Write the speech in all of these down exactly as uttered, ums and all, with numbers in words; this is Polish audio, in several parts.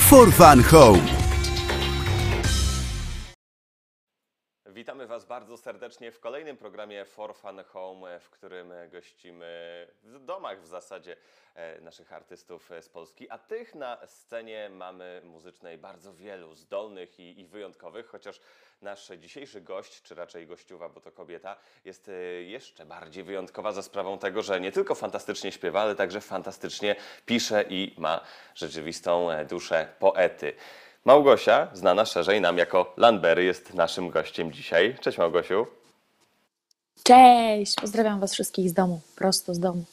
For Fun Home. Witamy Was bardzo serdecznie w kolejnym programie For Fun Home, w którym gościmy w domach w zasadzie naszych artystów z Polski, a tych na scenie mamy muzycznej bardzo wielu, zdolnych i, i wyjątkowych, chociaż nasz dzisiejszy gość, czy raczej gościuwa, bo to kobieta, jest jeszcze bardziej wyjątkowa za sprawą tego, że nie tylko fantastycznie śpiewa, ale także fantastycznie pisze i ma rzeczywistą duszę poety. Małgosia, znana szerzej nam jako Lanberry, jest naszym gościem dzisiaj. Cześć Małgosiu. Cześć, pozdrawiam Was wszystkich z domu, prosto z domu.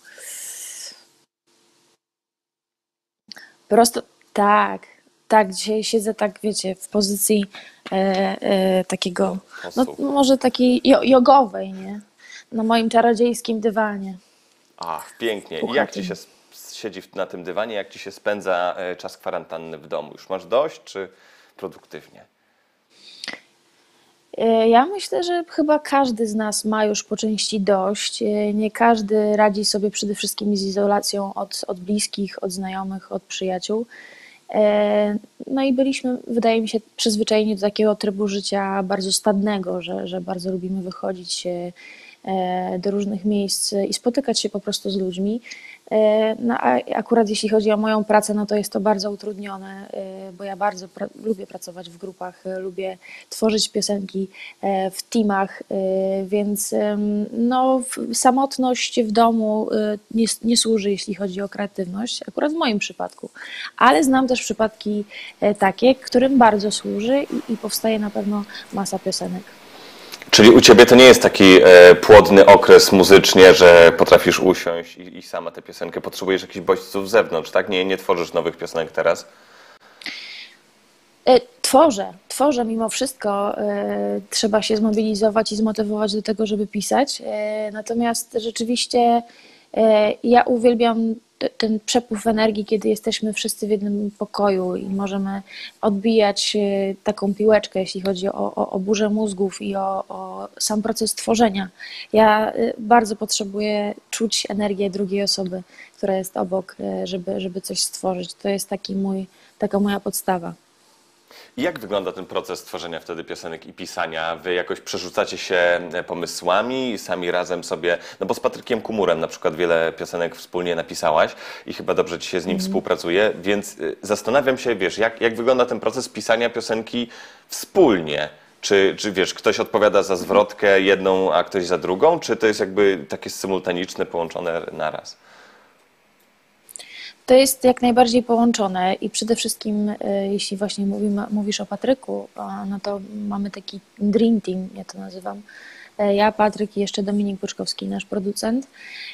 Prosto, tak, tak, dzisiaj siedzę tak, wiecie, w pozycji e, e, takiego, no może takiej jo jogowej, nie? Na moim czarodziejskim dywanie. Ach, pięknie. I jak Ci się siedzi na tym dywanie, jak Ci się spędza czas kwarantanny w domu? Już masz dość, czy produktywnie? Ja myślę, że chyba każdy z nas ma już po części dość. Nie każdy radzi sobie przede wszystkim z izolacją od, od bliskich, od znajomych, od przyjaciół. No i byliśmy, wydaje mi się, przyzwyczajeni do takiego trybu życia bardzo stadnego, że, że bardzo lubimy wychodzić do różnych miejsc i spotykać się po prostu z ludźmi. No a akurat jeśli chodzi o moją pracę, no to jest to bardzo utrudnione, bo ja bardzo pra lubię pracować w grupach, lubię tworzyć piosenki w teamach, więc no, samotność w domu nie, nie służy, jeśli chodzi o kreatywność, akurat w moim przypadku. Ale znam też przypadki takie, którym bardzo służy i, i powstaje na pewno masa piosenek. Czyli u Ciebie to nie jest taki e, płodny okres muzycznie, że potrafisz usiąść i, i sama tę piosenkę, potrzebujesz jakichś bodźców z zewnątrz, tak? Nie, nie tworzysz nowych piosenek teraz? E, tworzę, tworzę mimo wszystko. E, trzeba się zmobilizować i zmotywować do tego, żeby pisać. E, natomiast rzeczywiście e, ja uwielbiam ten przepływ energii, kiedy jesteśmy wszyscy w jednym pokoju i możemy odbijać taką piłeczkę, jeśli chodzi o, o, o burzę mózgów i o, o sam proces tworzenia. Ja bardzo potrzebuję czuć energię drugiej osoby, która jest obok, żeby, żeby coś stworzyć. To jest taki mój, taka moja podstawa. I jak wygląda ten proces tworzenia wtedy piosenek i pisania? Wy jakoś przerzucacie się pomysłami, sami razem sobie, no bo z Patrykiem Kumurem na przykład wiele piosenek wspólnie napisałaś i chyba dobrze Ci się z nim mm. współpracuje, więc zastanawiam się, wiesz, jak, jak wygląda ten proces pisania piosenki wspólnie? Czy, czy wiesz, ktoś odpowiada za zwrotkę jedną, a ktoś za drugą, czy to jest jakby takie symultaniczne, połączone naraz? To jest jak najbardziej połączone i przede wszystkim, jeśli właśnie mówimy, mówisz o Patryku, no to mamy taki dream team, ja to nazywam. Ja, Patryk i jeszcze Dominik Byczkowski, nasz producent.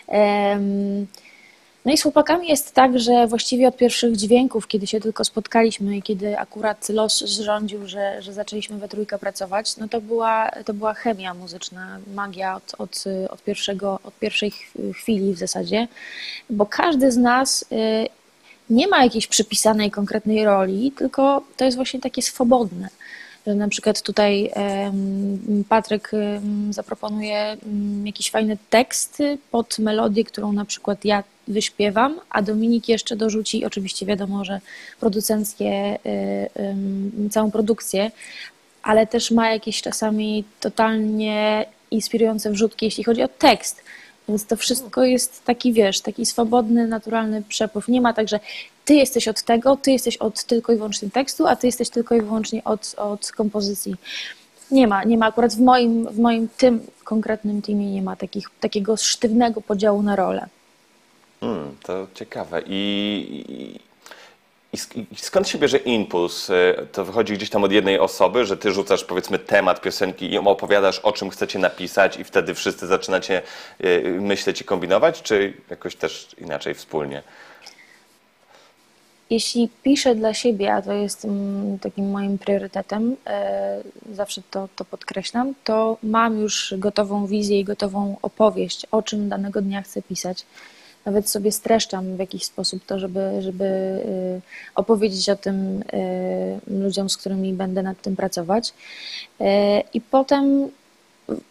No i z chłopakami jest tak, że właściwie od pierwszych dźwięków, kiedy się tylko spotkaliśmy i kiedy akurat los zrządził, że, że zaczęliśmy we trójkę pracować, no to była, to była chemia muzyczna, magia od, od, od, pierwszego, od pierwszej chwili w zasadzie, bo każdy z nas nie ma jakiejś przypisanej konkretnej roli, tylko to jest właśnie takie swobodne. Że na przykład tutaj Patryk zaproponuje jakiś fajny tekst pod melodię, którą na przykład ja wyśpiewam, a Dominik jeszcze dorzuci, oczywiście wiadomo, że producenckie, całą produkcję, ale też ma jakieś czasami totalnie inspirujące wrzutki, jeśli chodzi o tekst. Więc to wszystko jest taki, wiesz, taki swobodny, naturalny przepływ. Nie ma tak, że ty jesteś od tego, ty jesteś od tylko i wyłącznie tekstu, a ty jesteś tylko i wyłącznie od, od kompozycji. Nie ma, nie ma. Akurat w moim, w moim tym konkretnym teamie nie ma takich, takiego sztywnego podziału na rolę. Hmm, to ciekawe. I, i, I skąd się bierze impuls? To wychodzi gdzieś tam od jednej osoby, że ty rzucasz powiedzmy temat piosenki i opowiadasz, o czym chcecie napisać i wtedy wszyscy zaczynacie myśleć i kombinować, czy jakoś też inaczej wspólnie? Jeśli piszę dla siebie, a to jest takim moim priorytetem, zawsze to, to podkreślam, to mam już gotową wizję i gotową opowieść, o czym danego dnia chcę pisać. Nawet sobie streszczam w jakiś sposób to, żeby, żeby opowiedzieć o tym ludziom, z którymi będę nad tym pracować. I potem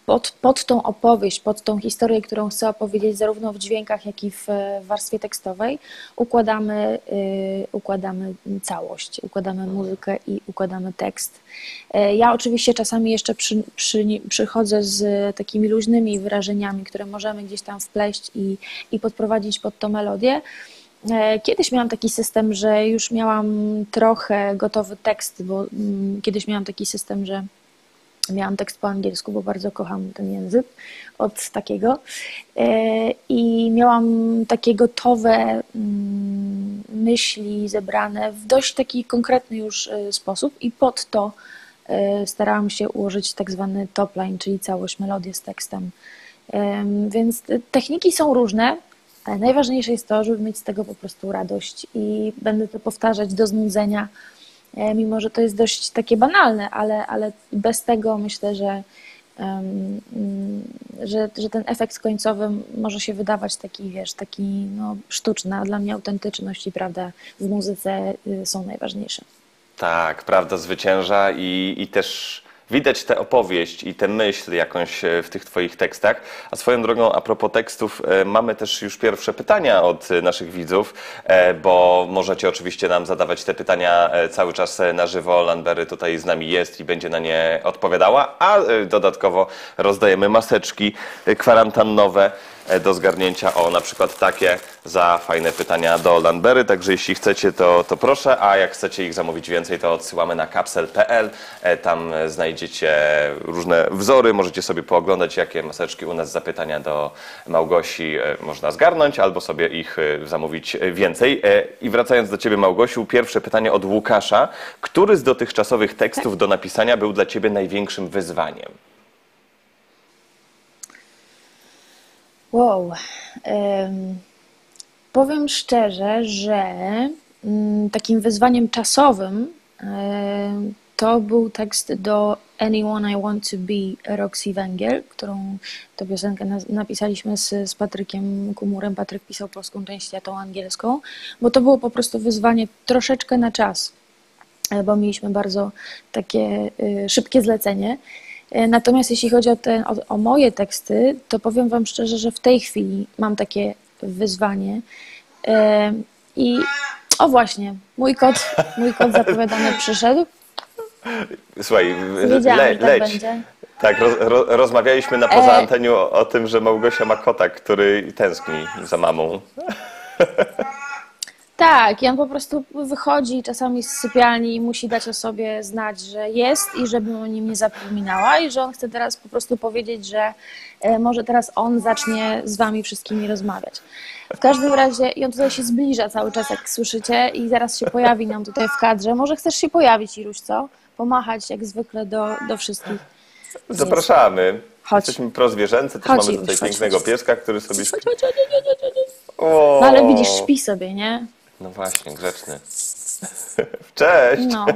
pod, pod tą opowieść, pod tą historię, którą chcę opowiedzieć zarówno w dźwiękach, jak i w warstwie tekstowej, układamy, y, układamy całość, układamy muzykę i układamy tekst. Ja oczywiście czasami jeszcze przy, przy, przychodzę z takimi luźnymi wyrażeniami, które możemy gdzieś tam wpleść i, i podprowadzić pod tą melodię. Kiedyś miałam taki system, że już miałam trochę gotowy tekst, bo mm, kiedyś miałam taki system, że miałam tekst po angielsku, bo bardzo kocham ten język od takiego. I miałam takie gotowe myśli zebrane w dość taki konkretny już sposób i pod to starałam się ułożyć tak zwany top line, czyli całość, melodię z tekstem. Więc techniki są różne, ale najważniejsze jest to, żeby mieć z tego po prostu radość i będę to powtarzać do znudzenia, mimo że to jest dość takie banalne, ale, ale bez tego myślę, że, um, że, że ten efekt końcowy może się wydawać taki, wiesz, taki no, sztuczny, a dla mnie autentyczność i prawda w muzyce są najważniejsze. Tak, prawda zwycięża i, i też widać tę opowieść i tę myśl jakąś w tych Twoich tekstach. A swoją drogą, a propos tekstów, mamy też już pierwsze pytania od naszych widzów, bo możecie oczywiście nam zadawać te pytania cały czas na żywo. Lanbery tutaj z nami jest i będzie na nie odpowiadała, a dodatkowo rozdajemy maseczki kwarantannowe do zgarnięcia, o na przykład takie, za fajne pytania do Lanbery, także jeśli chcecie, to, to proszę, a jak chcecie ich zamówić więcej, to odsyłamy na kapsel kropka p l, tam znajdziecie różne wzory, możecie sobie pooglądać, jakie maseczki u nas za pytania do Małgosi można zgarnąć, albo sobie ich zamówić więcej. I wracając do Ciebie, Małgosiu, pierwsze pytanie od Łukasza. Który z dotychczasowych tekstów tak. do napisania był dla Ciebie największym wyzwaniem? Wow. Um, powiem szczerze, że um, takim wyzwaniem czasowym um, to był tekst do Anyone I Want to Be Roxy Węgiel, którą tę piosenkę na, napisaliśmy z, z Patrykiem Kumurem. Patryk pisał polską część, ja tą angielską, bo to było po prostu wyzwanie troszeczkę na czas, bo mieliśmy bardzo takie y, szybkie zlecenie. Natomiast jeśli chodzi o, te, o, o moje teksty, to powiem Wam szczerze, że w tej chwili mam takie wyzwanie. Yy, I o właśnie, mój kot, mój kot zapowiadany przyszedł. Słuchaj, Wiedziałam, le, że tak leć. będzie. Tak, roz, ro, rozmawialiśmy na poza anteniu o, o tym, że Małgosia ma kota, który tęskni za mamą. Tak, i on po prostu wychodzi czasami z sypialni i musi dać o sobie znać, że jest i żebym o nim nie zapominała i że on chce teraz po prostu powiedzieć, że może teraz on zacznie z wami wszystkimi rozmawiać. W każdym razie, i on tutaj się zbliża cały czas, jak słyszycie, i zaraz się pojawi nam tutaj w kadrze. Może chcesz się pojawić, Iruś, co? Pomachać jak zwykle do, do wszystkich. Zapraszamy. Chodź. Jesteśmy prozwierzęcy, też Chodź, mamy Iruś, tutaj chodź, pięknego chodź. pieska, który sobie śpi. Chodź, chodź, chodź, chodź, chodź, chodź. O! No ale widzisz, śpi sobie, nie? No właśnie, grzeczny. Cześć! No.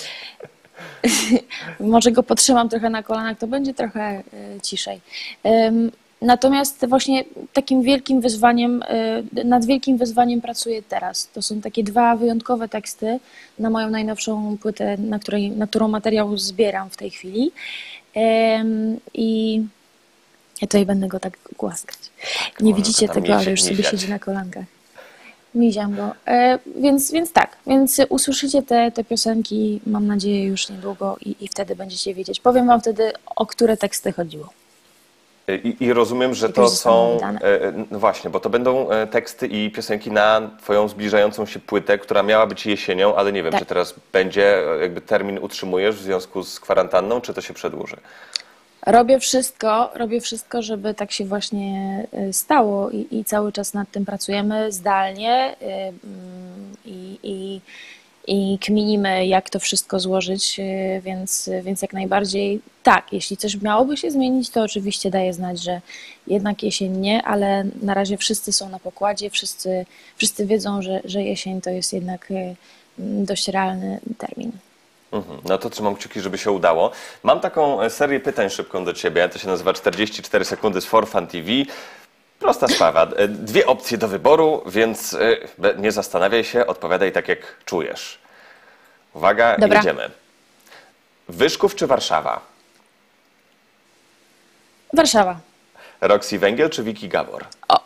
Może go potrzymam trochę na kolanach, to będzie trochę y, ciszej. Ym, natomiast właśnie takim wielkim wyzwaniem, y, nad wielkim wyzwaniem pracuję teraz. To są takie dwa wyjątkowe teksty na moją najnowszą płytę, na, której, na którą materiał zbieram w tej chwili. Ym, I ja tutaj będę go tak głaskać. Nie widzicie tego, ale już sobie siedzi na kolankach. Miziam go. E, więc, więc tak, więc usłyszycie te, te piosenki, mam nadzieję, już niedługo i, i wtedy będziecie wiedzieć. Powiem Wam wtedy, o które teksty chodziło. I, I rozumiem, że to są, e, no właśnie, bo to będą teksty i piosenki na Twoją zbliżającą się płytę, która miała być jesienią, ale nie wiem, tak. czy teraz będzie, jakby termin utrzymujesz w związku z kwarantanną, czy to się przedłuży? Robię wszystko, robię wszystko, żeby tak się właśnie stało i, i cały czas nad tym pracujemy zdalnie i, i, i kminimy, jak to wszystko złożyć, więc, więc jak najbardziej tak, jeśli coś miałoby się zmienić, to oczywiście daję znać, że jednak jesień nie, ale na razie wszyscy są na pokładzie, wszyscy, wszyscy wiedzą, że, że jesień to jest jednak dość realny termin. No to trzymam kciuki, żeby się udało. Mam taką serię pytań szybką do Ciebie. To się nazywa czterdzieści cztery sekundy z For Fun T V. Prosta sprawa. Dwie opcje do wyboru, więc nie zastanawiaj się, odpowiadaj tak, jak czujesz. Uwaga, Dobra. jedziemy. Wyszków czy Warszawa? Warszawa. Roxy Węgiel czy Vicky Gabor? O,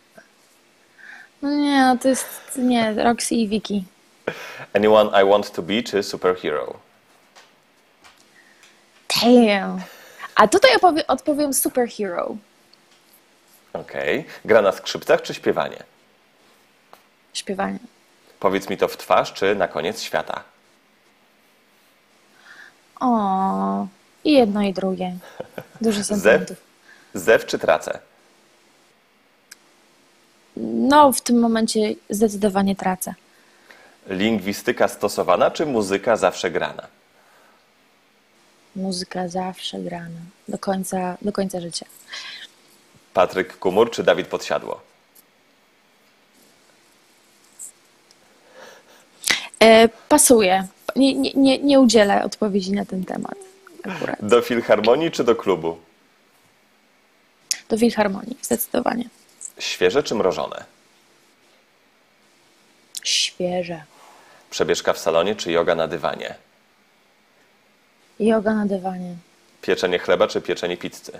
no nie, no to jest, nie, Roxy i Vicky. Anyone I Want to Be czy Superhero? Damn. A tutaj opowie, odpowiem superhero. Okej. Gra na skrzypcach czy śpiewanie? Śpiewanie. Powiedz mi to w twarz czy na koniec świata? O, i jedno i drugie. Dużo Zew, sentymentów. zew czy trace? No, w tym momencie zdecydowanie tracę. Lingwistyka stosowana czy muzyka zawsze grana? Muzyka zawsze grana. Do końca, do końca życia. Patryk Kumur czy Dawid Podsiadło? E, pasuje. Nie, nie, nie, nie udzielę odpowiedzi na ten temat akurat. Do filharmonii czy do klubu? Do filharmonii, zdecydowanie. Świeże czy mrożone? Świeże. Przebieżka w salonie czy joga na dywanie? Joga na dywanie. Pieczenie chleba czy pieczenie pizzy?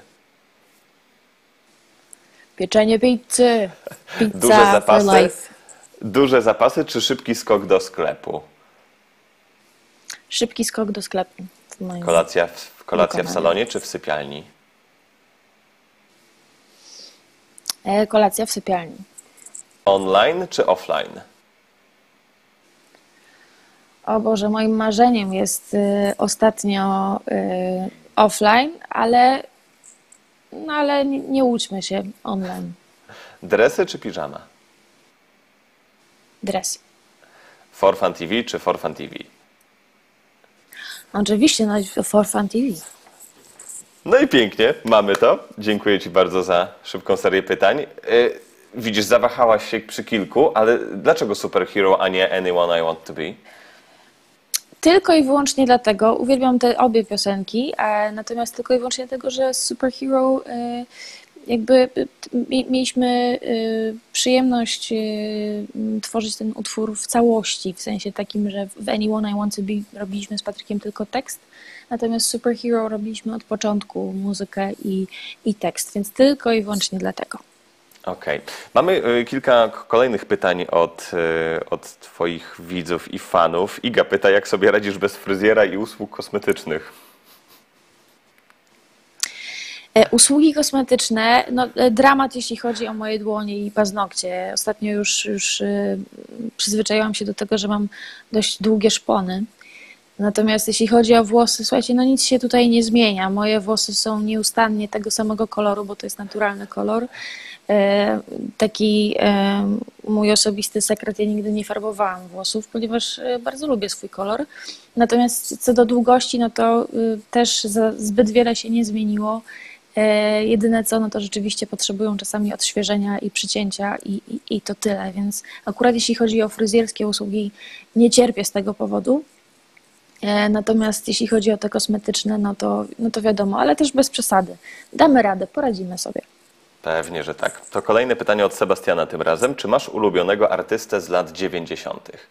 Pieczenie pizzy. Duże Pizza for zapasy, life. duże zapasy czy szybki skok do sklepu? Szybki skok do sklepu. w moim Kolacja w, kolacja w wykonaniu. salonie czy w sypialni? E, kolacja w sypialni. Online czy offline? O Boże, moim marzeniem jest y, ostatnio y, offline, ale, no, ale nie, nie łudźmy się, online. Dresy czy piżama? Dres. For Fun T V czy For Fun T V? Oczywiście, no for Fun T V. No i pięknie, mamy to. Dziękuję Ci bardzo za szybką serię pytań. Yy, widzisz, zawahałaś się przy kilku, ale dlaczego Superhero, a nie Anyone I Want to Be? Tylko i wyłącznie dlatego, uwielbiam te obie piosenki, e, natomiast tylko i wyłącznie dlatego, że Superhero e, jakby e, mi- mieliśmy e, przyjemność e, m, tworzyć ten utwór w całości, w sensie takim, że w Anyone I Want to Be robiliśmy z Patrykiem tylko tekst, natomiast Superhero robiliśmy od początku muzykę i, i tekst, więc tylko i wyłącznie dlatego. Okej. Mamy y, kilka k- kolejnych pytań od, y, od Twoich widzów i fanów. Iga pyta, jak sobie radzisz bez fryzjera i usług kosmetycznych? E, Usługi kosmetyczne, no e, dramat jeśli chodzi o moje dłonie i paznokcie. Ostatnio już, już e, przyzwyczaiłam się do tego, że mam dość długie szpony. Natomiast jeśli chodzi o włosy, słuchajcie, no nic się tutaj nie zmienia. Moje włosy są nieustannie tego samego koloru, bo to jest naturalny kolor. E, Taki e, mój osobisty sekret, ja nigdy nie farbowałam włosów, ponieważ e, bardzo lubię swój kolor. Natomiast co do długości, no to y, też za, zbyt wiele się nie zmieniło. E, Jedyne co, no to rzeczywiście potrzebują czasami odświeżenia i przycięcia i, i, i to tyle. Więc akurat jeśli chodzi o fryzjerskie usługi, nie cierpię z tego powodu. E, Natomiast jeśli chodzi o te kosmetyczne, no to, no to wiadomo, ale też bez przesady. Damy radę, poradzimy sobie. Pewnie, że tak. To kolejne pytanie od Sebastiana tym razem. Czy masz ulubionego artystę z lat dziewięćdziesiątych?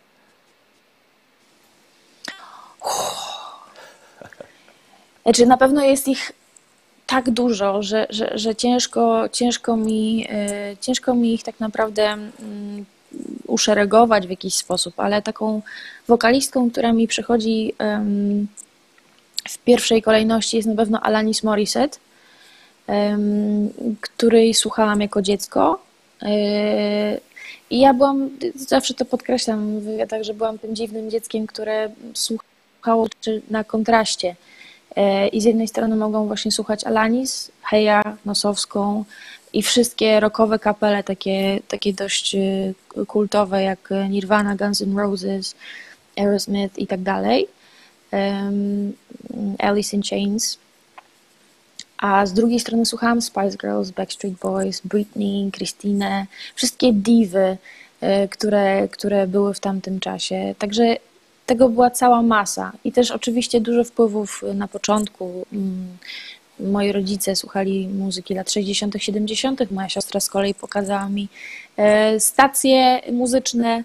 Znaczy, na pewno jest ich tak dużo, że, że, że ciężko, ciężko mi, e, ciężko mi ich tak naprawdę mm, uszeregować w jakiś sposób, ale taką wokalistką, która mi przychodzi em, w pierwszej kolejności jest na pewno Alanis Morissette, em, której słuchałam jako dziecko. E, I ja byłam, zawsze to podkreślam w wywiadach, że byłam tym dziwnym dzieckiem, które słuchało czy na kontraście. E, I z jednej strony mogą właśnie słuchać Alanis, Heja, Nosowską i wszystkie rockowe kapele, takie, takie dość e, kultowe jak Nirvana, Guns N' Roses, Aerosmith i tak dalej, em, Alice in Chains. A z drugiej strony słuchałam Spice Girls, Backstreet Boys, Britney, Christinę, wszystkie diwy, e, które, które były w tamtym czasie. Także tego była cała masa. I też oczywiście dużo wpływów na początku. Mm, Moi rodzice słuchali muzyki lat sześćdziesiątych, siedemdziesiątych. Moja siostra z kolei pokazała mi e, stacje muzyczne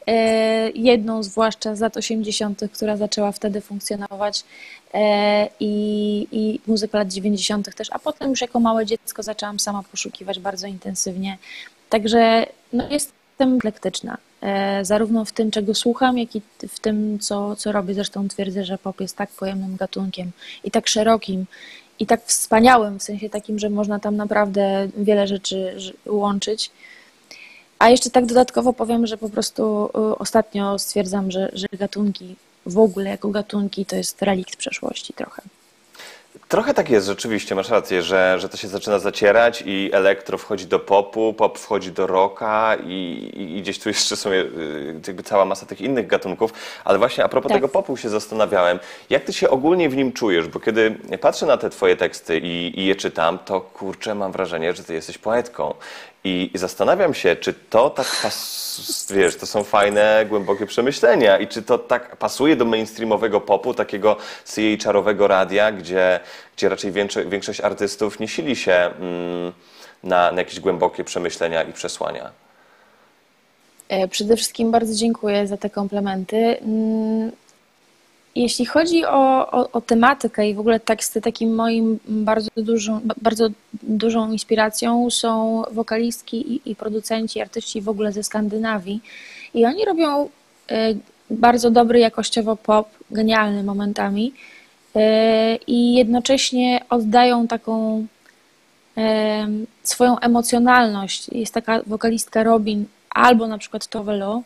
e, jedną zwłaszcza z lat osiemdziesiątych, która zaczęła wtedy funkcjonować e, i, i muzykę lat dziewięćdziesiątych też, a potem już jako małe dziecko zaczęłam sama poszukiwać bardzo intensywnie. Także no, jestem eklektyczna, e, zarówno w tym, czego słucham, jak i w tym, co, co robię. Zresztą twierdzę, że pop jest tak pojemnym gatunkiem i tak szerokim, i tak wspaniałym, w sensie takim, że można tam naprawdę wiele rzeczy ż- łączyć. A jeszcze tak dodatkowo powiem, że po prostu y, ostatnio stwierdzam, że, że gatunki w ogóle jako gatunki to jest relikt przeszłości trochę. Trochę tak jest, rzeczywiście, masz rację, że, że to się zaczyna zacierać i elektro wchodzi do popu, pop wchodzi do rocka i, i, i gdzieś tu jeszcze są y, jakby cała masa tych innych gatunków, ale właśnie a propos Tak. tego popu się zastanawiałem, jak ty się ogólnie w nim czujesz, bo kiedy patrzę na te twoje teksty i, i je czytam, to kurczę, mam wrażenie, że ty jesteś poetką. I, I zastanawiam się, czy to tak pas, wiesz, to są fajne, głębokie przemyślenia i czy to tak pasuje do mainstreamowego popu, takiego C A czarowego radia, gdzie, gdzie raczej większość, większość artystów nie sili się mm, na, na jakieś głębokie przemyślenia i przesłania. E, Przede wszystkim bardzo dziękuję za te komplementy. Mm, Jeśli chodzi o, o, o tematykę i w ogóle teksty, takim moim bardzo dużą, bardzo dużą inspiracją są wokalistki i, i producenci, artyści w ogóle ze Skandynawii. I oni robią e, bardzo dobry jakościowo pop, genialny momentami e, i jednocześnie oddają taką e, swoją emocjonalność. Jest taka wokalistka Robin albo na przykład Tove Lo.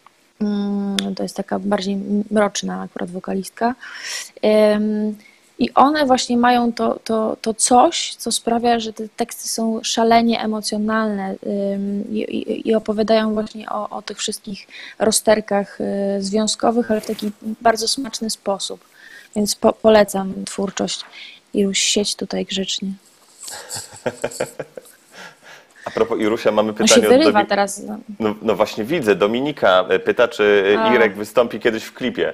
Mm, To jest taka bardziej mroczna akurat wokalistka. Ym, I one właśnie mają to, to, to coś, co sprawia, że te teksty są szalenie emocjonalne ym, i, i, i opowiadają właśnie o, o tych wszystkich rozterkach y, związkowych, ale w taki bardzo smaczny sposób. Więc po, polecam twórczość i już siedź tutaj grzecznie. A propos Irusia, mamy On się pytanie od wyrywa Domi- teraz. No. no, no właśnie widzę, Dominika pyta, czy A. Irek wystąpi kiedyś w klipie.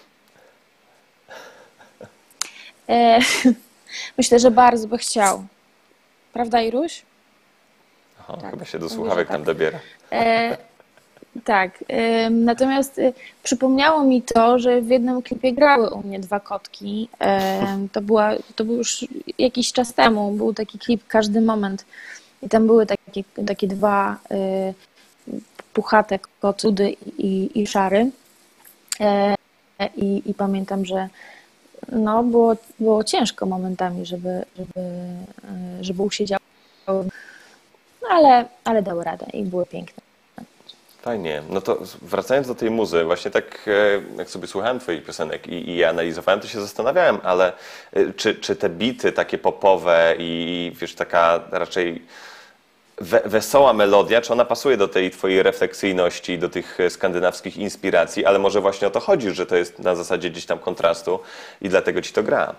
E, Myślę, że bardzo by chciał. Prawda, Iruś? Aha, Tak, chyba się do mówię, słuchawek że tam tak. dobiera. E, tak, ym, natomiast y, przypomniało mi to, że w jednym klipie grały u mnie dwa kotki. Em, to była, to był już jakiś czas temu, był taki klip Każdy Moment i tam były takie, takie dwa y, puchate koty, Rudy i, i Szary. E, i, I pamiętam, że no, było, było ciężko momentami, żeby, żeby, y, żeby usiedziały, no, ale, ale dały radę i były piękne. Fajnie. No to wracając do tej muzy, właśnie tak e, jak sobie słuchałem twoich piosenek i, i je analizowałem, to się zastanawiałem, ale e, czy, czy te bity takie popowe i wiesz, taka raczej we, wesoła melodia, czy ona pasuje do tej twojej refleksyjności, do tych e, skandynawskich inspiracji, ale może właśnie o to chodzi, że to jest na zasadzie gdzieś tam kontrastu i dlatego ci to gra.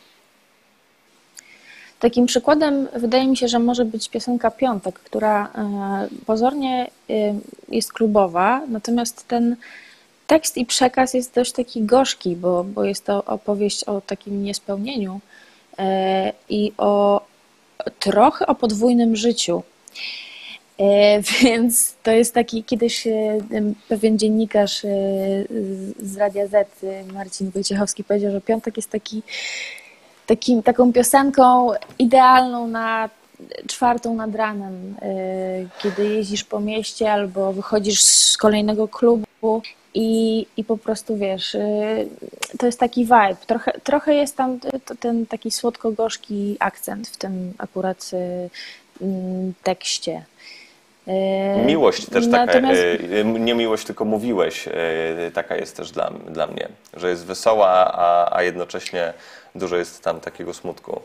Takim przykładem wydaje mi się, że może być piosenka Piątek, która e, pozornie e, jest klubowa, natomiast ten tekst i przekaz jest dość taki gorzki, bo, bo jest to opowieść o takim niespełnieniu e, i o trochę o podwójnym życiu. E, Więc to jest taki kiedyś e, pewien dziennikarz e, z z Radia Z, e, Marcin Wojciechowski, powiedział, że Piątek jest taki takim, taką piosenką idealną na czwartą nad ranem, y, kiedy jeździsz po mieście albo wychodzisz z kolejnego klubu i, i po prostu wiesz, y, to jest taki vibe. Trochę, trochę jest tam to, ten taki słodko-gorzki akcent w tym akurat y, mm, tekście. Y, Miłość też taka, Natomiast e, nie miłość, tylko mówiłeś, e, taka jest też dla, dla mnie, że jest wesoła, a, a jednocześnie dużo jest tam takiego smutku.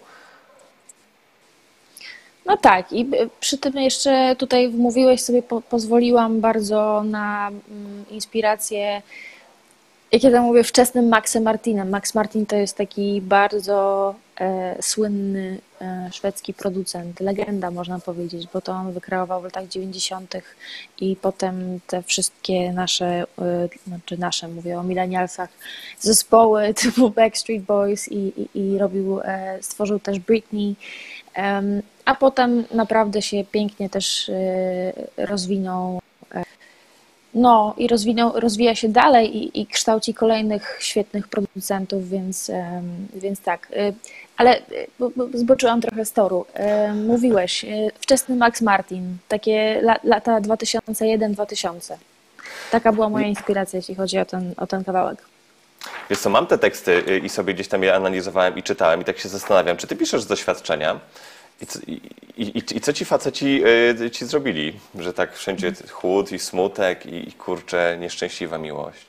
no tak, i przy tym jeszcze tutaj mówiłeś sobie, po, pozwoliłam bardzo na mm, inspirację, jak ja to mówię, wczesnym Maxem Martinem. Max Martin to jest taki bardzo e, słynny e, szwedzki producent, legenda można powiedzieć, bo to on wykreował w latach dziewięćdziesiątych i potem te wszystkie nasze, e, znaczy nasze, mówię o milenialsach, zespoły typu Backstreet Boys i, i, i robił, e, stworzył też Britney, em, a potem naprawdę się pięknie też e, rozwinął No i rozwinął, rozwija się dalej i, i kształci kolejnych świetnych producentów, więc, em, więc tak. Y, Ale y, bo- bo zboczyłam trochę z toru. Em, Mówiłeś, y, wczesny Max Martin, takie la, lata dwa tysiące jeden dwa tysiące. Taka była moja inspiracja, jeśli chodzi o ten, o ten kawałek. Wiesz co, mam te teksty y, i sobie gdzieś tam je analizowałem i czytałem i tak się zastanawiam, czy ty piszesz z doświadczenia i co, i, i, i co ci faceci y, ci zrobili, że tak wszędzie chłód i smutek i, i kurczę, nieszczęśliwa miłość.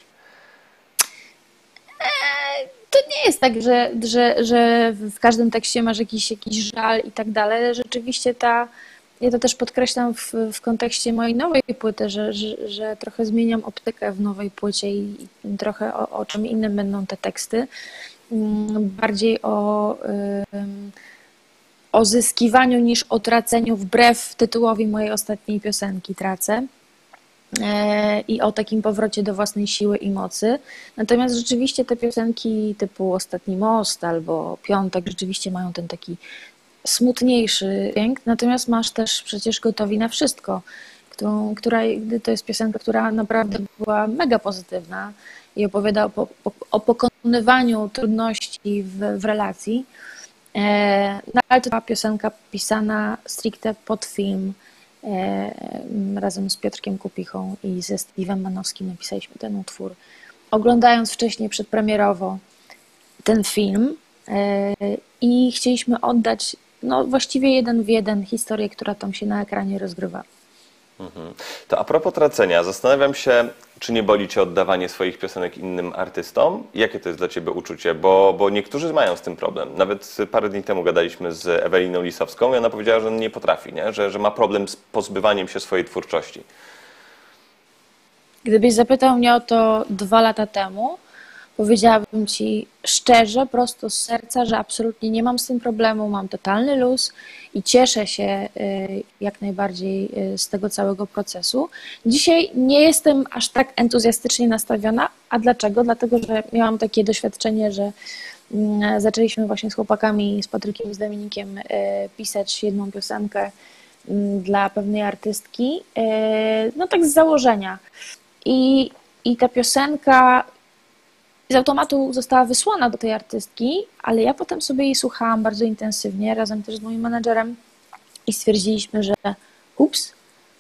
To nie jest tak, że, że, że w każdym tekście masz jakiś, jakiś żal i tak dalej. Rzeczywiście ta, ja to też podkreślam w, w kontekście mojej nowej płyty, że, że, że trochę zmieniam optykę w nowej płycie i, i trochę o, o czym innym będą te teksty. Mm, Bardziej o, ym, o zyskiwaniu niż o traceniu, wbrew tytułowi mojej ostatniej piosenki Tracę. E, i o takim powrocie do własnej siły i mocy. Natomiast rzeczywiście te piosenki typu Ostatni most albo Piątek rzeczywiście mają ten taki smutniejszy dźwięk. Natomiast masz też przecież Gotowi na wszystko, którą, która to jest piosenka, która naprawdę była mega pozytywna i opowiada o, po- o pokonywaniu trudności w, w relacji. E, No, ale to była piosenka pisana stricte pod film. E, Razem z Piotrkiem Kupichą i ze Steve'em Manowskim napisaliśmy ten utwór. Oglądając wcześniej przedpremierowo ten film e, i chcieliśmy oddać no, właściwie jeden w jeden historię, która tam się na ekranie rozgrywa. To a propos tracenia, zastanawiam się, czy nie boli cię oddawanie swoich piosenek innym artystom? Jakie to jest dla ciebie uczucie? Bo, bo niektórzy mają z tym problem. Nawet parę dni temu gadaliśmy z Eweliną Lisowską i ona powiedziała, że nie potrafi, nie? Że, że ma problem z pozbywaniem się swojej twórczości. Gdybyś zapytał mnie o to dwa lata temu, powiedziałabym ci szczerze, prosto z serca, że absolutnie nie mam z tym problemu, mam totalny luz i cieszę się y, jak najbardziej y, z tego całego procesu. Dzisiaj nie jestem aż tak entuzjastycznie nastawiona. A dlaczego? Dlatego, że miałam takie doświadczenie, że mm, zaczęliśmy właśnie z chłopakami, z Patrykiem i z Dominikiem y, pisać jedną piosenkę mm, dla pewnej artystki, y, no tak z założenia. I, i ta piosenka z automatu została wysłana do tej artystki, ale ja potem sobie jej słuchałam bardzo intensywnie, razem też z moim menedżerem i stwierdziliśmy, że ups,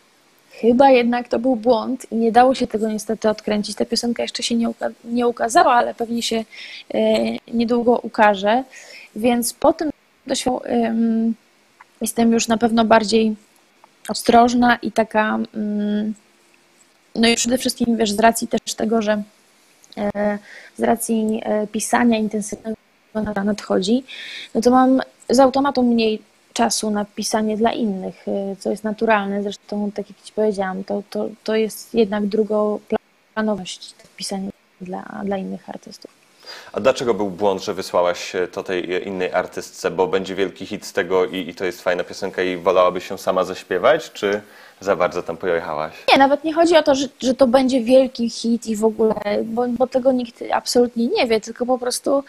chyba jednak to był błąd i nie dało się tego niestety odkręcić. Ta piosenka jeszcze się nie, uka nie ukazała, ale pewnie się e, niedługo ukaże, więc po tym doświadczeniu em, jestem już na pewno bardziej ostrożna i taka, mm, no i przede wszystkim wiesz, z racji też tego, że e, z racji e, pisania intensywnego na- nadchodzi, no to mam z automatu mniej czasu na pisanie dla innych, e, co jest naturalne. Zresztą, tak jak Ci powiedziałam, to, to, to jest jednak drugoplanowość pisanie dla, dla innych artystów. A dlaczego był błąd, że wysłałaś to tej innej artystce? Bo będzie wielki hit z tego i, i to jest fajna piosenka i wolałabyś się sama zaśpiewać, czy za bardzo tam pojechałaś? Nie, nawet nie chodzi o to, że, że to będzie wielki hit i w ogóle, bo, bo tego nikt absolutnie nie wie, tylko po prostu,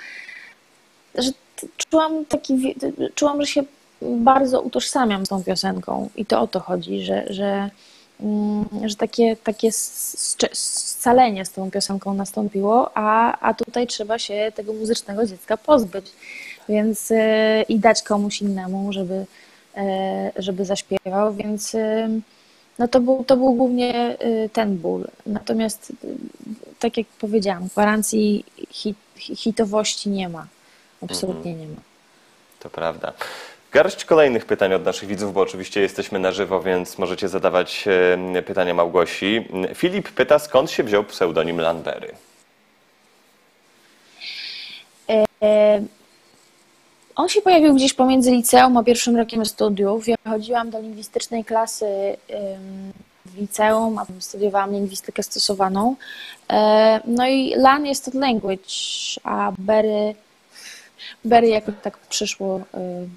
że t- czułam taki, wi- czułam, że się bardzo utożsamiam z tą piosenką i to o to chodzi, że, że, mm, że takie, takie scze- scalenie z tą piosenką nastąpiło, a, a tutaj trzeba się tego muzycznego dziecka pozbyć, więc yy, i dać komuś innemu, żeby, yy, żeby zaśpiewał, więc yy, no to był, to był głównie y, ten ból. Natomiast, y, tak jak powiedziałam, gwarancji hit, hitowości nie ma. Absolutnie nie ma. To prawda. Garść kolejnych pytań od naszych widzów, bo oczywiście jesteśmy na żywo, więc możecie zadawać e, pytania Małgosi. Filip pyta, skąd się wziął pseudonim Lanbery? E, On się pojawił gdzieś pomiędzy liceum a pierwszym rokiem studiów. Ja chodziłam do lingwistycznej klasy ym, w liceum, a potem studiowałam lingwistykę stosowaną. E, No i Lan jest to language, a Berry, Berry jakoś tak przyszło y,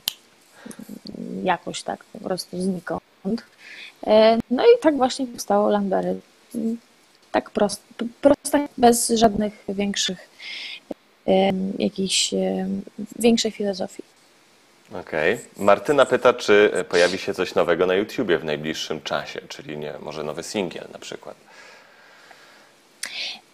jakoś tak po prostu znikąd. E, No i tak właśnie powstało Lanbery. Tak prosto, prosto, bez żadnych większych em, jakiejś em, większej filozofii. Okej. Martyna pyta, czy pojawi się coś nowego na YouTubie w najbliższym czasie, czyli nie, może nowy singiel na przykład.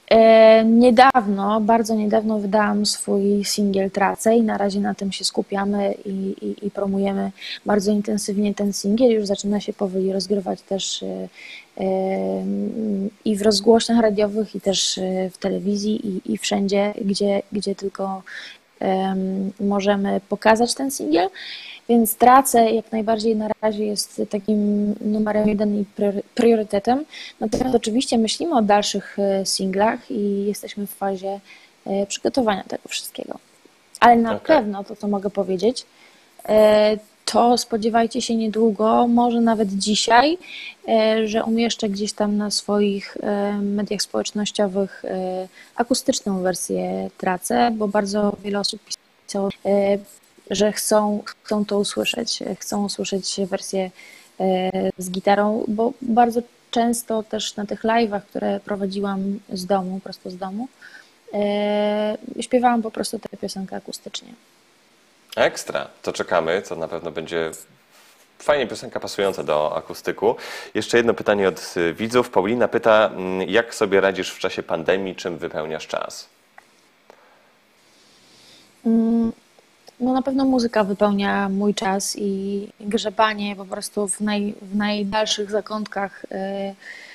E, niedawno, bardzo niedawno wydałam swój singiel Tracę i na razie na tym się skupiamy i, i, i promujemy bardzo intensywnie ten singiel. Już zaczyna się powoli rozgrywać też e, e, i w rozgłośniach radiowych, i też e, w telewizji, i, i wszędzie, gdzie, gdzie tylko em, możemy pokazać ten singiel. Więc Tracę jak najbardziej na razie jest takim numerem jeden i priory- priorytetem. Natomiast oczywiście myślimy o dalszych e, singlach i jesteśmy w fazie e, przygotowania tego wszystkiego. Ale na Okej. pewno to, co mogę powiedzieć, e, to spodziewajcie się niedługo, może nawet dzisiaj, e, że umieszczę gdzieś tam na swoich e, mediach społecznościowych e, akustyczną wersję Tracę, bo bardzo wiele osób pisało, e, że chcą, chcą to usłyszeć, chcą usłyszeć wersję e, z gitarą, bo bardzo często też na tych live'ach, które prowadziłam z domu, prosto z domu, e, śpiewałam po prostu tę piosenkę akustycznie. Ekstra, to czekamy, to na pewno będzie fajnie piosenka pasująca do akustyku. Jeszcze jedno pytanie od y, widzów. Paulina pyta, mm, jak sobie radzisz w czasie pandemii, czym wypełniasz czas? Mm, No na pewno muzyka wypełnia mój czas i grzebanie po prostu w, naj, w najdalszych zakątkach. e,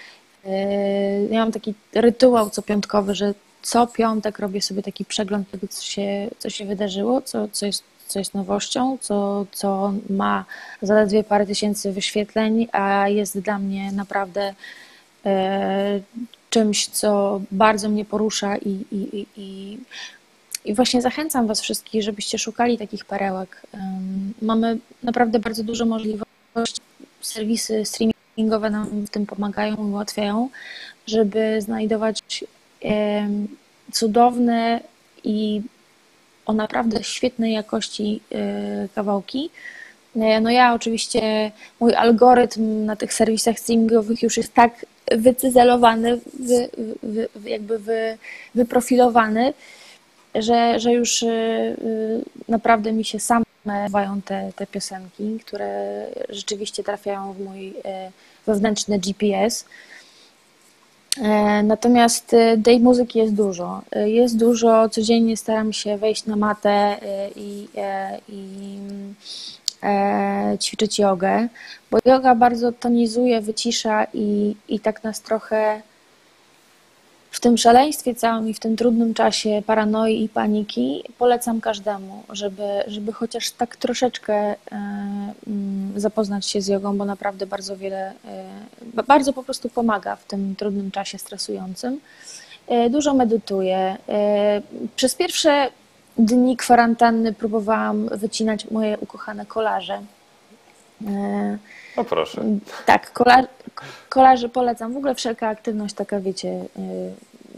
e, Ja mam taki rytuał copiątkowy, że co piątek robię sobie taki przegląd tego, co się, co się wydarzyło, co, co jest, co jest nowością, co, co ma zaledwie parę tysięcy wyświetleń, a jest dla mnie naprawdę e, czymś, co bardzo mnie porusza i, i, i, i i właśnie zachęcam Was wszystkich, żebyście szukali takich perełek. Em, Mamy naprawdę bardzo dużo możliwości. Serwisy streamingowe nam w tym pomagają, ułatwiają, żeby znajdować em, cudowne i o naprawdę świetnej jakości e, kawałki. E, No ja oczywiście, mój algorytm na tych serwisach streamingowych już jest tak wycyzelowany, wy, wy, wy, jakby wy, wyprofilowany, że, że już y, y, naprawdę mi się same nadawają te, te piosenki, które rzeczywiście trafiają w mój y, wewnętrzny G P S. E, Natomiast y, tej muzyki jest dużo. Y, Jest dużo, codziennie staram się wejść na matę y, i, e, i e, ćwiczyć jogę, bo yoga bardzo tonizuje, wycisza i, i tak nas trochę w tym szaleństwie całym i w tym trudnym czasie paranoi i paniki polecam każdemu, żeby, żeby chociaż tak troszeczkę e, mm, zapoznać się z jogą, bo naprawdę bardzo wiele, e, bardzo po prostu pomaga w tym trudnym czasie stresującym. E, Dużo medytuję. E, Przez pierwsze dni kwarantanny próbowałam wycinać moje ukochane kolaże. E, O proszę. Tak, kola, kolarzy polecam. W ogóle wszelka aktywność taka, wiecie, y,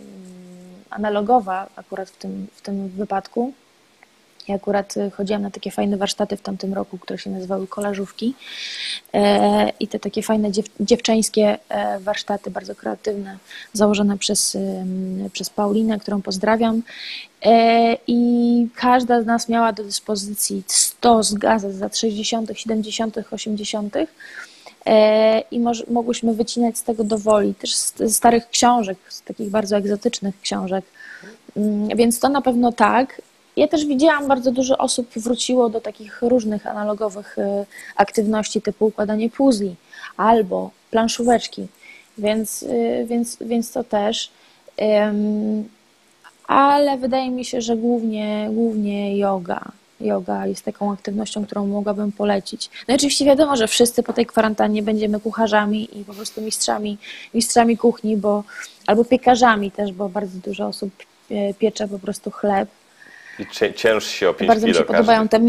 analogowa akurat w tym, w tym wypadku. Ja akurat y, chodziłam na takie fajne warsztaty w tamtym roku, które się nazywały kolażówki. E, I te takie fajne dziew, dziewczeńskie e, warsztaty, bardzo kreatywne, założone przez, ym, przez Paulinę, którą pozdrawiam. E, I każda z nas miała do dyspozycji stos gazet z lat sześćdziesiątych, siedemdziesiątych, osiemdziesiątych. E, i moż, mogłyśmy wycinać z tego dowoli, też z, z starych książek, z takich bardzo egzotycznych książek, Mm, więc to na pewno tak. Ja też widziałam, bardzo dużo osób wróciło do takich różnych analogowych e, aktywności typu układanie puzli albo planszóweczki, więc, e, więc, więc to też. Em, ale wydaje mi się, że głównie, głównie yoga. Yoga jest taką aktywnością, którą mogłabym polecić. No i oczywiście wiadomo, że wszyscy po tej kwarantannie będziemy kucharzami i po prostu mistrzami, mistrzami kuchni, bo, albo piekarzami też, bo bardzo dużo osób e, piecze po prostu chleb. I cię- cięż się o pięć Bardzo mi kilo się podobają każdy. te...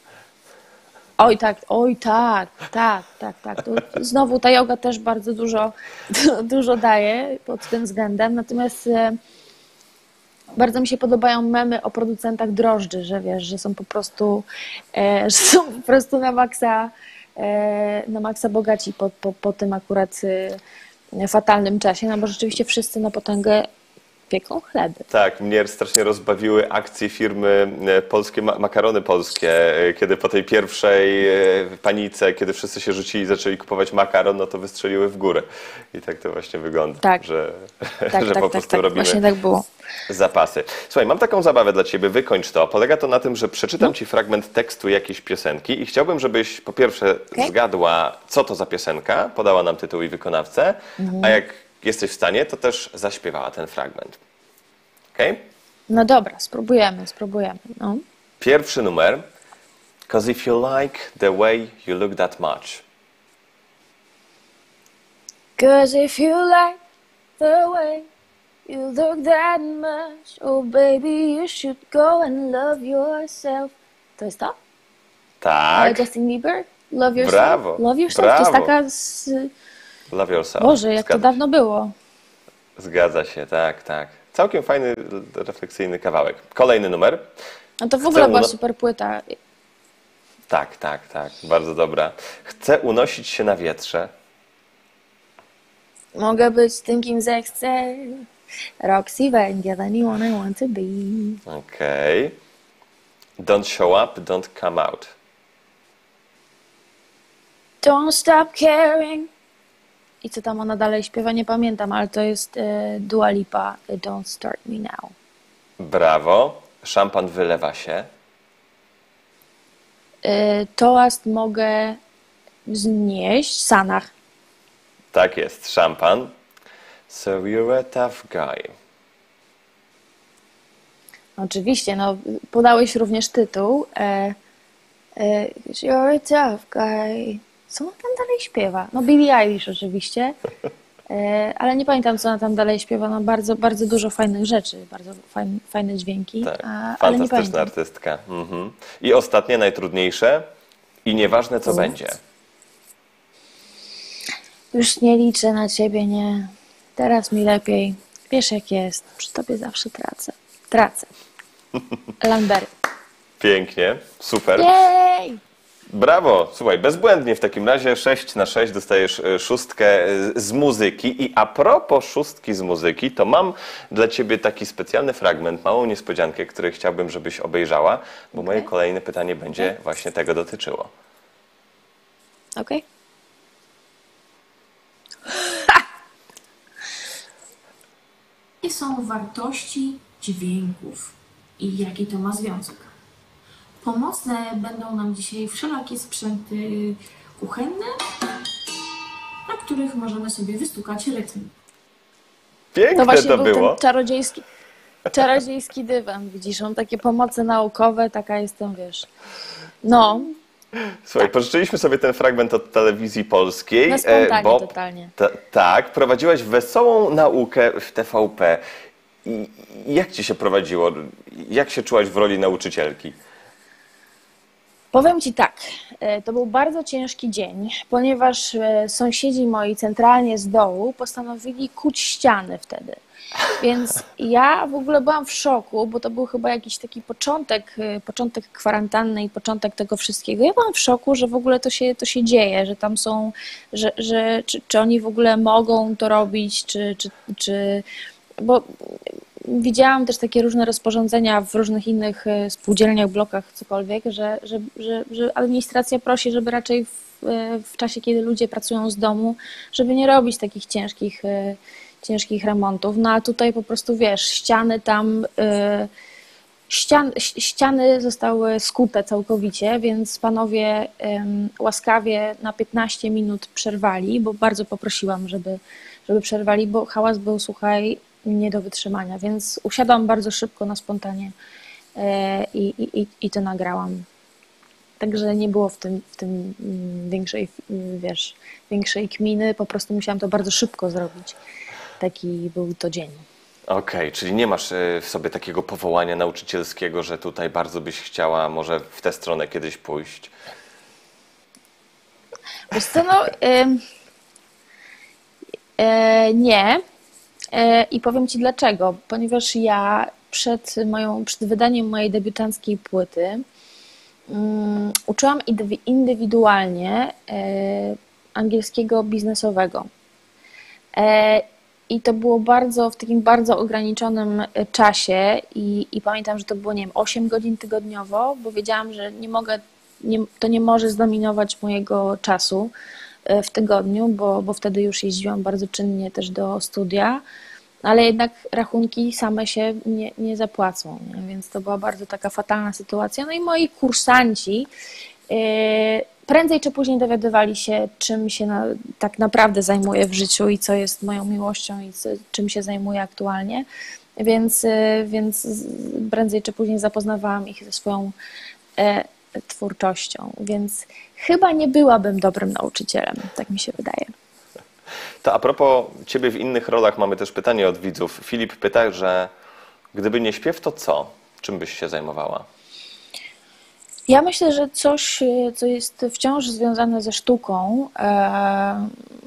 Oj tak, oj tak, tak, tak, tak. To znowu ta yoga też bardzo dużo, dużo daje pod tym względem, natomiast e, bardzo mi się podobają memy o producentach drożdży, że wiesz, że są po prostu, e, że są po prostu na maksa, e, na maksa bogaci po, po, po tym akurat e, fatalnym czasie, no bo rzeczywiście wszyscy na potęgę pieką chleby. Tak, mnie strasznie rozbawiły akcje firmy e, Polskie Ma- Makarony Polskie, e, kiedy po tej pierwszej e, panice, kiedy wszyscy się rzucili i zaczęli kupować makaron, no to wystrzeliły w górę. I tak to właśnie wygląda, Tak. że, Tak, że tak, po tak, prostu tak. robimy Właśnie tak było. zapasy. Słuchaj, mam taką zabawę dla Ciebie, wykończ to. Polega to na tym, że przeczytam Ci fragment tekstu jakiejś piosenki i chciałbym, żebyś po pierwsze Okej. zgadła, co to za piosenka, podała nam tytuł i wykonawcę, a jak jesteś w stanie, to też zaśpiewała ten fragment. Okej? No dobra, spróbujemy, spróbujemy. No. Pierwszy numer. Cause if you like the way you look that much. Cause if you like the way you look that much, oh baby, you should go and love yourself. To jest to? Tak. Justin Bieber? Love yourself. Brawo, Love yourself. To jest brawo. taka z... Love yourself. Boże, jak to Zgadza się. dawno było. Zgadza się, tak, tak. Całkiem fajny, refleksyjny kawałek. Kolejny numer. No to w Chcę ogóle była uno- super płyta. Tak, tak, tak. Bardzo dobra. Chcę unosić się na wietrze. Mogę być tym, kim zechcę. Roxy Węgiel, anyone I want to be. Okej. Don't show up, don't come out. Don't stop caring. I co tam ona dalej śpiewa, nie pamiętam, ale to jest e, Dua Lipa, e, Don't Start Me Now. Brawo. Szampan wylewa się. E, toast mogę znieść, Sanach. Tak jest, szampan. So you're a tough guy. Oczywiście, no podałeś również tytuł. E, e, You're a tough guy. Co ona tam dalej śpiewa? No Billie Eilish oczywiście, e, ale nie pamiętam, co ona tam dalej śpiewa. No bardzo, bardzo dużo fajnych rzeczy, bardzo fajne, fajne dźwięki, Tak, a, ale nie fantastyczna pamiętam. artystka. Mhm. I ostatnie, najtrudniejsze. I nieważne, co U. będzie. Już nie liczę na ciebie, nie. Teraz mi lepiej. Wiesz jak jest, przy tobie zawsze tracę. Tracę. Lambery. Pięknie, super. Jej! Brawo, słuchaj, bezbłędnie w takim razie sześć na sześć dostajesz e, szóstkę e, z muzyki. I a propos szóstki z muzyki, to mam dla Ciebie taki specjalny fragment, małą niespodziankę, który chciałbym, żebyś obejrzała, bo moje Okej. kolejne pytanie będzie właśnie tego dotyczyło. Okej. Jakie są wartości dźwięków i jaki to ma związek? Pomocne będą nam dzisiaj wszelakie sprzęty kuchenne, na których możemy sobie wystukać rytm. Piękne To właśnie to był było. ten czarodziejski, czarodziejski dywan, widzisz, on takie pomoce naukowe, taka jestem, wiesz. No, Słuchaj, pożyczyliśmy sobie ten fragment od telewizji polskiej, na e, spontanie bo totalnie. ta, tak, prowadziłaś wesołą naukę w T V P. I i jak Ci się prowadziło? Jak się czułaś w roli nauczycielki? Powiem Ci tak, e, to był bardzo ciężki dzień, ponieważ e, sąsiedzi moi centralnie z dołu postanowili kuć ściany wtedy. Więc ja w ogóle byłam w szoku, bo to był chyba jakiś taki początek, e, początek kwarantanny i początek tego wszystkiego. Ja byłam w szoku, że w ogóle to się, to się dzieje, że tam są, że, że czy, czy oni w ogóle mogą to robić, czy, czy, czy bo widziałam też takie różne rozporządzenia w różnych innych e, spółdzielniach, blokach, cokolwiek, że, że, że, że administracja prosi, żeby raczej w, e, w czasie, kiedy ludzie pracują z domu, żeby nie robić takich ciężkich, e, ciężkich remontów. No a tutaj po prostu wiesz, ściany tam, e, ścian, ś- ściany zostały skute całkowicie, więc panowie em, łaskawie na piętnaście minut przerwali, bo bardzo poprosiłam, żeby, żeby przerwali, bo hałas był, słuchaj, nie do wytrzymania, więc usiadłam bardzo szybko na spontanie e, i, i, i- i to nagrałam. Także nie było w tym, w tym mm, większej, mm, wiesz, większej kminy, po prostu musiałam to bardzo szybko zrobić. Taki był to dzień. Okej, czyli nie masz e, w sobie takiego powołania nauczycielskiego, że tutaj bardzo byś chciała może w tę stronę kiedyś pójść. Wiesz co, no, ym, e, nie. E, I powiem Ci dlaczego. Ponieważ ja przed moją, przed wydaniem mojej debiutanckiej płyty um, uczyłam indywi- indywidualnie e, angielskiego biznesowego. E, i to było bardzo, w takim bardzo ograniczonym czasie i, i pamiętam, że to było, nie wiem, osiem godzin tygodniowo, bo wiedziałam, że nie mogę, nie, to nie może zdominować mojego czasu w tygodniu, bo, bo wtedy już jeździłam bardzo czynnie też do studia, ale jednak rachunki same się nie, nie zapłacą, nie? Więc to była bardzo taka fatalna sytuacja. No i moi kursanci yy, prędzej czy później dowiadywali się, czym się na, tak naprawdę zajmuję w życiu i co jest moją miłością i co, czym się zajmuję aktualnie, więc, yy, więc prędzej czy później zapoznawałam ich ze swoją yy, twórczością, więc chyba nie byłabym dobrym nauczycielem, tak mi się wydaje. To a propos Ciebie w innych rolach mamy też pytanie od widzów. Filip pyta, że gdyby nie śpiew, to co? Czym byś się zajmowała? Ja myślę, że coś, co jest wciąż związane ze sztuką, e,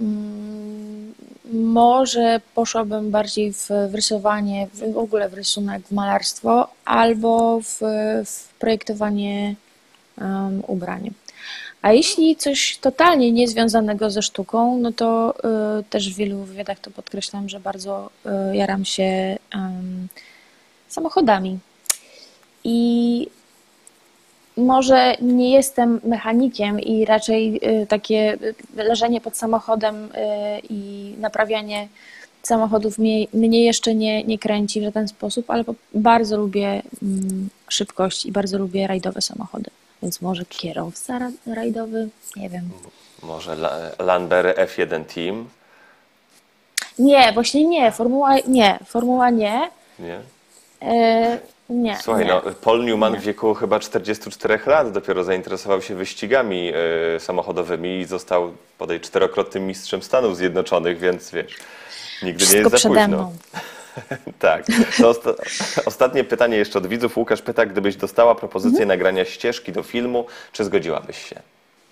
może poszłabym bardziej w, w rysowanie, w ogóle w rysunek, w malarstwo, albo w, w projektowanie um, ubrań. A jeśli coś totalnie niezwiązanego ze sztuką, no to y, też w wielu wywiadach to podkreślam, że bardzo y, jaram się y, samochodami. I może nie jestem mechanikiem i raczej y, takie leżenie pod samochodem y, i naprawianie samochodów mnie, mnie jeszcze nie, nie kręci w żaden sposób, ale bardzo lubię y, szybkość i bardzo lubię rajdowe samochody. Więc może kierowca rajdowy? Nie wiem. Może Lanber F jeden Team? Nie, właśnie nie. Formuła nie. Formuła nie. Nie? E, nie. Słuchaj, nie. no Paul Newman Nie. w wieku chyba czterdziestu czterech lat dopiero zainteresował się wyścigami y, samochodowymi i został bodaj czterokrotnym mistrzem Stanów Zjednoczonych, więc wiesz, nigdy Wszystko nie jest za przede późno. mną. Tak. To osta ostatnie pytanie jeszcze od widzów. Łukasz pyta, gdybyś dostała propozycję mhm. nagrania ścieżki do filmu, czy zgodziłabyś się?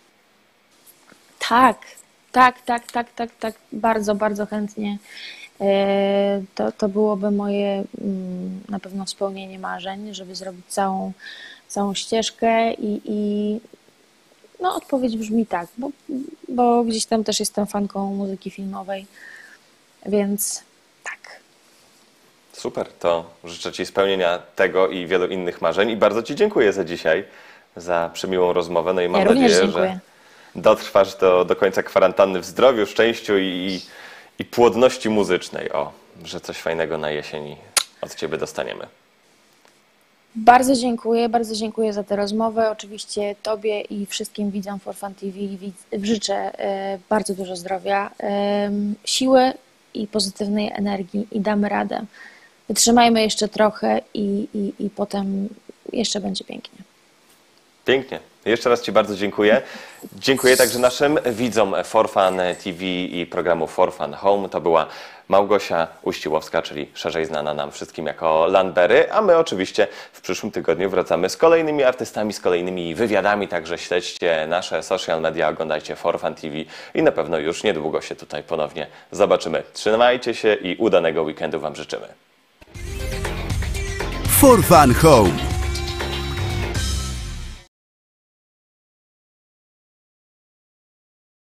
Tak, tak, tak, tak, tak, tak. Bardzo, bardzo chętnie. To, to byłoby moje na pewno spełnienie marzeń, żeby zrobić całą, całą ścieżkę i, i no odpowiedź brzmi tak, bo, bo gdzieś tam też jestem fanką muzyki filmowej, więc tak. Super, to życzę Ci spełnienia tego i wielu innych marzeń i bardzo Ci dziękuję za dzisiaj, za przemiłą rozmowę. No i mam ja nadzieję, że dotrwasz do, do końca kwarantanny w zdrowiu, szczęściu i, i płodności muzycznej. O, że coś fajnego na jesieni od Ciebie dostaniemy. Bardzo dziękuję, bardzo dziękuję za tę rozmowę. Oczywiście Tobie i wszystkim widzom For Fun T V życzę bardzo dużo zdrowia, siły i pozytywnej energii i damy radę. Wytrzymajmy jeszcze trochę i, i, i potem jeszcze będzie pięknie. Pięknie. Jeszcze raz Ci bardzo dziękuję. Dziękuję także naszym widzom For Fun T V i programu For Fun Home. To była Małgosia Uściłowska, czyli szerzej znana nam wszystkim jako Lanbery, a my oczywiście w przyszłym tygodniu wracamy z kolejnymi artystami, z kolejnymi wywiadami, także śledźcie nasze social media, oglądajcie For Fun T V i na pewno już niedługo się tutaj ponownie zobaczymy. Trzymajcie się i udanego weekendu Wam życzymy. For Fun Home.